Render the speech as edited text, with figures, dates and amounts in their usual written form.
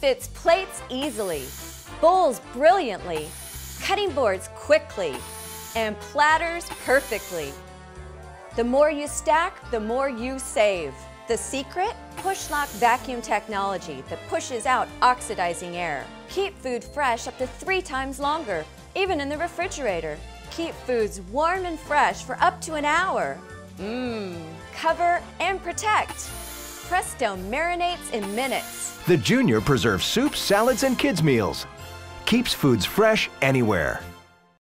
fits plates easily, bowls brilliantly, cutting boards quickly, and platters perfectly. The more you stack, the more you save. The secret? Push-lock vacuum technology that pushes out oxidizing air. Keep food fresh up to 3 times longer, even in the refrigerator. Keep foods warm and fresh for up to an hour. Cover and protect. PressDome marinates in minutes. The Junior preserves soups, salads, and kids' meals. Keeps foods fresh anywhere.